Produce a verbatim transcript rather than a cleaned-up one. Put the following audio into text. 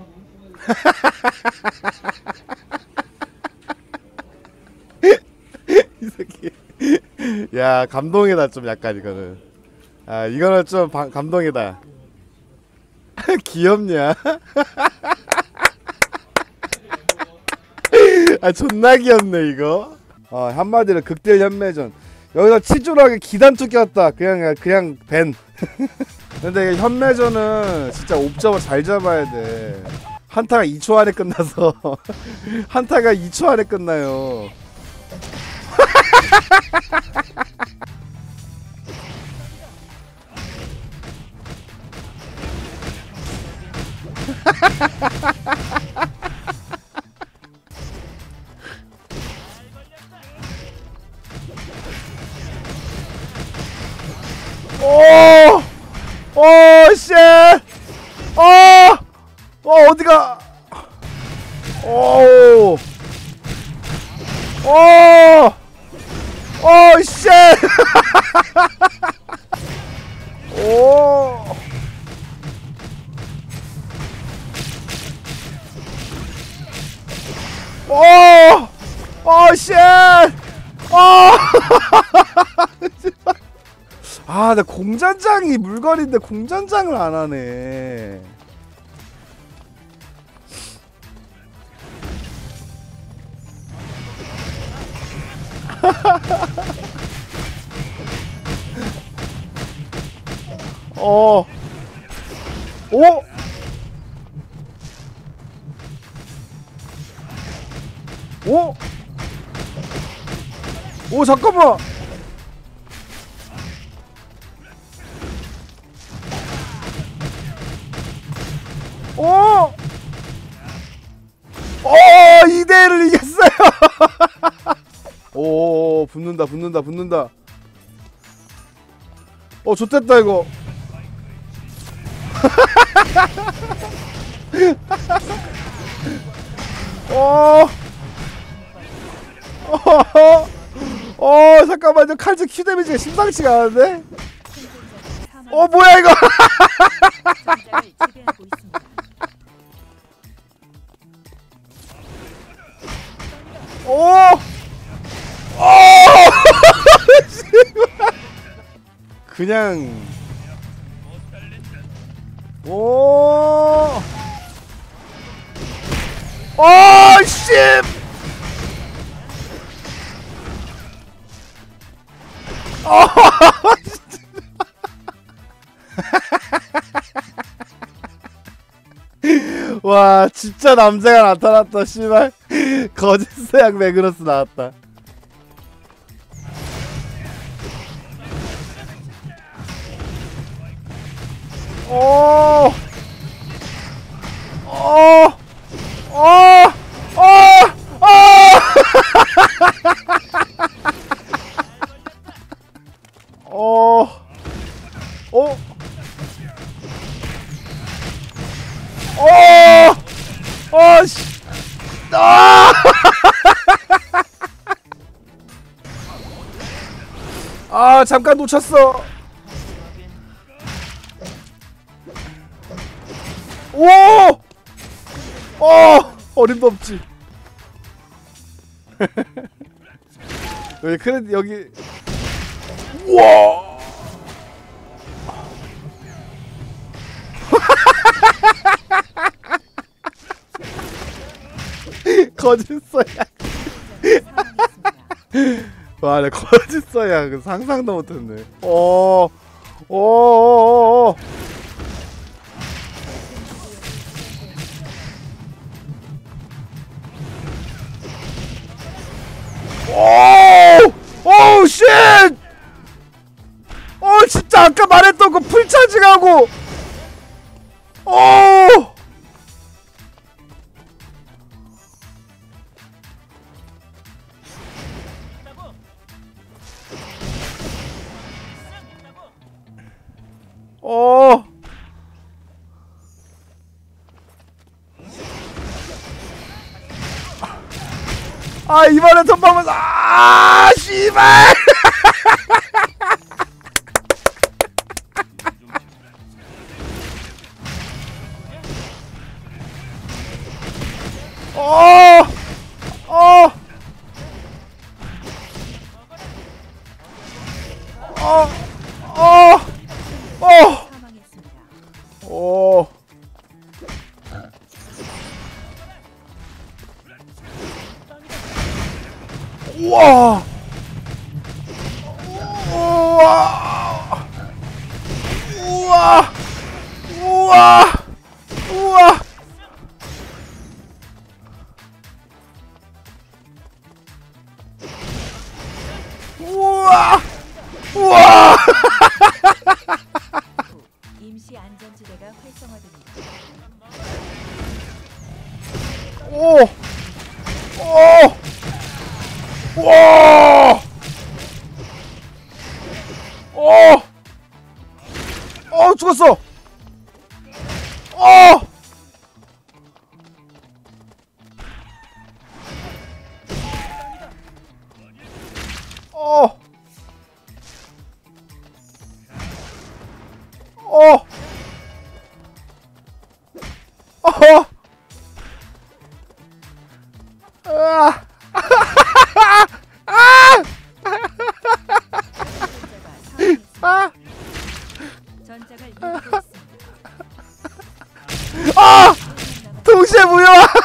이 새끼. 야, 감동이다 좀 약간 이거는. 아, 이거는 좀 바, 감동이다. 귀엽냐? 아, 존나 귀엽네 이거. 어, 한마디로 극딜 현매전. 여기서 치졸하게 기단투 꼈다. 그냥 그냥 밴. 근데 현매전은 진짜 옵저버 잘 잡아야 돼. 한타가 이 초 안에 끝나서. 한타가 이 초 안에 끝나요. 오! 오, 쉣! 어! 어, 어디가? 오! 오! 오, 쉣! 오! 오! 오, 쉣! 어! 아, 나 공전장이 물건인데 공전장을 안 하네. 어. 오! 오! 오, 잠깐만. 오! 오! 이 대 일을 이겼어요. 오, 붙는다 붙는다 붙는다. 어, 좋댔다 이거. 어. 어. 어, 잠깐만. 저 칼집 큐 데미지가 심상치가 않은데? 어, 뭐야 이거. 오! 오! 그냥 오! 오, 씨! 와, 진짜 남자가 나타났다. 씨발. 거짓 서양 매그너스 나왔다. 오! 오! 오! 오! 오! 오! 오! 오! 씨! 아! 아, 잠깐 놓쳤어. 오! 어! 어림도 없지. 여기 크레딧 여기. 우와! 거짓서야. 와, 나 거짓서야. 그 상상도 못했네. 어, 오, 오, 오, 오, 오, 쉣! 어, 진짜 아까 말했던 거 풀차징하고. 오. 어. 아, 이번에 전방은 아, 씨발. 어! 어! 어! 어! 어! 오! 우와! 우와! 우와! 우와! 우와! 우와! 우와! 임시 안전지대가 활성화됩니다. 오! 오! 와! 어! 어, 죽었어! 어! 어! 어! 어! 으아! 아! 아! 전장을 이루고 있습니다. 아! 동시에 무효!